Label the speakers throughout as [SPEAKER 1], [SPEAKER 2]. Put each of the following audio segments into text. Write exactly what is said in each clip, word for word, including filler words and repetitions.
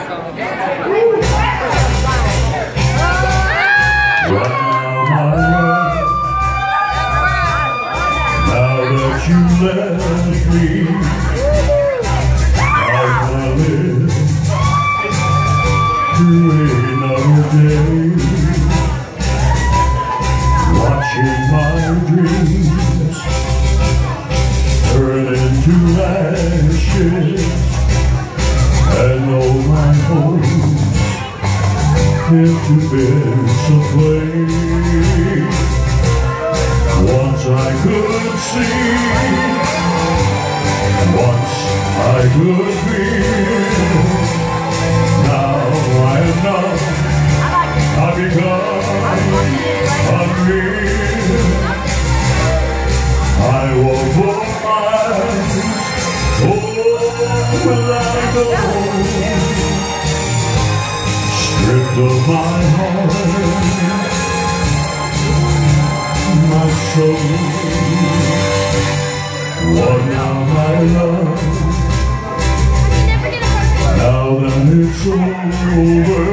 [SPEAKER 1] that you left me, I'll come in to another day, watching my dreams turn into ashes, and all my hopes into bits of flame. Once I could see, once I could feel, now I am not, I become unreal. I will put my whole life alone, stripped of my heart, my soul. What now, my love? Now that it's over,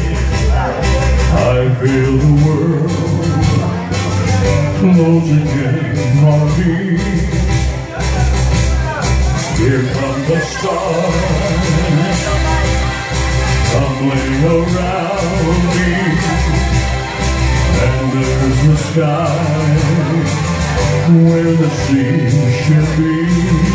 [SPEAKER 1] I feel the world closing in on me. Here come the stars tumbling around me, and there's the sky where the sea should be.